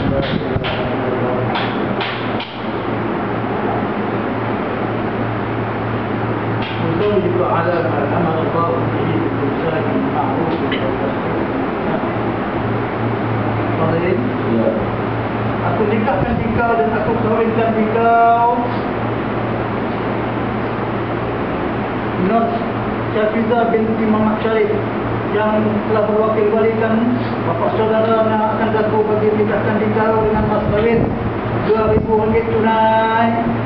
يدل على ما أمر الله به بالإنسان المعروف والمعروف. Aku nikahkan kau dan aku kawinkan kau. Nur Syafiza binti Muhammad Syarif yang telah berwakil walikan bapa saudara yang akan aku bagi nikahkan kau dengan mas kawin RM2,000 tunai.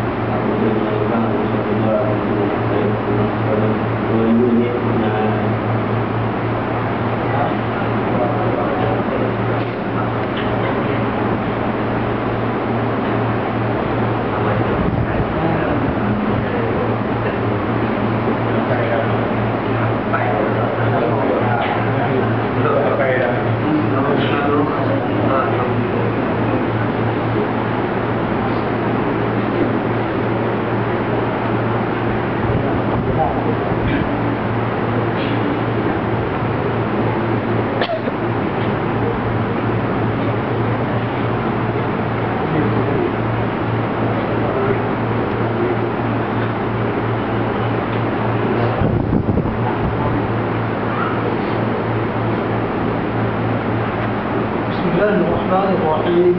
Bismillahirrahmanirrahim.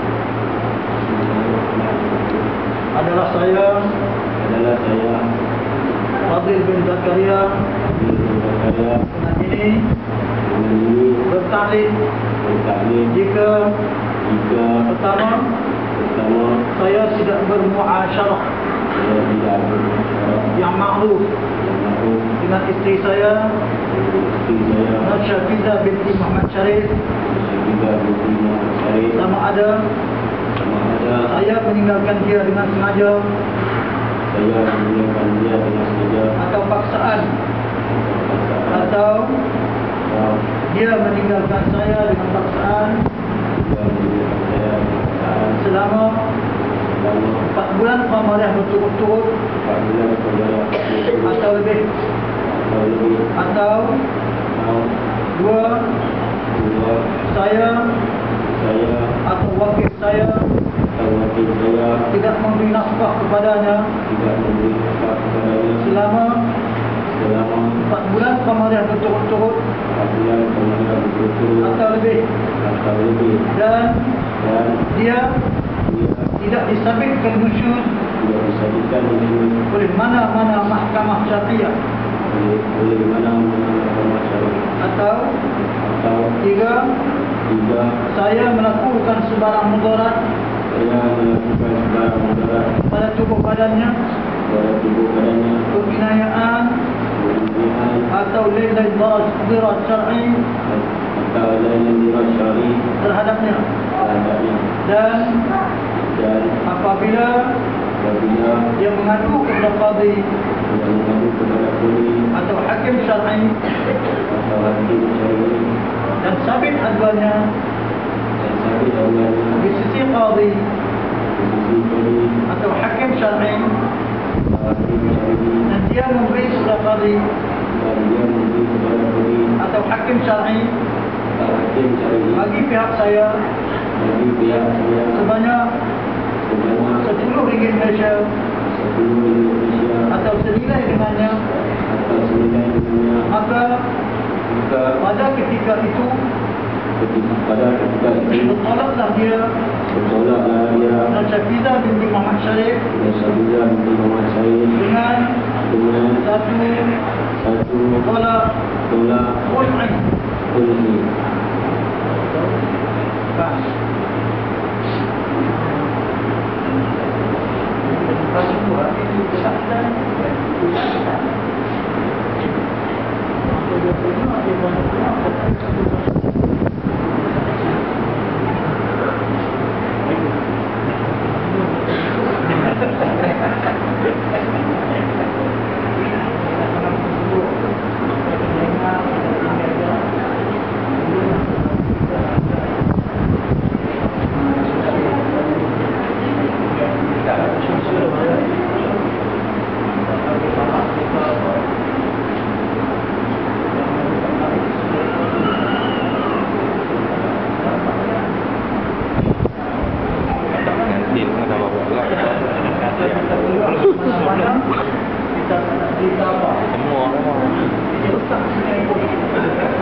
Adalah saya Fadil bin Zakaria dengan ini bertaklid jika pertama saya tidak bermuasyarah yang ma'ruf dengan isteri saya Nur Syafiza binti Muhammad Syarif, sama ada saya meninggalkan dia dengan sengaja atau paksaan, atau dia meninggalkan saya dengan paksaan selama 4 bulan pamariah berturut-turut atau lebih, atau 2 saya atau wakil saya tidak memberi nafkah kepadanya selama 4 bulan pamariah berturut-turut atau lebih, dan dia tidak disabitkan nusyuz oleh mana-mana mahkamah syariah, atau 3 saya melakukan sebarang mudarat pada tubuh badannya, penginayaan atau lain-lain darat syar'i terhadapnya, dan apabila dia mengadu kepada qadhi atau hakim syar'i dan sabit aduannya di sisi qadhi atau hakim syar'i, dan dia memberi kepada qadhi atau hakim syar'i bagi pihak saya sebanyak RM10 Malaysia atau senilai dengannya, maka pada ketika itu bertolaklah dia Nur Syafiza binti Muhammad Syarif dengan satu tolak khul'i. Kita apa? Semua. Dia letak sini.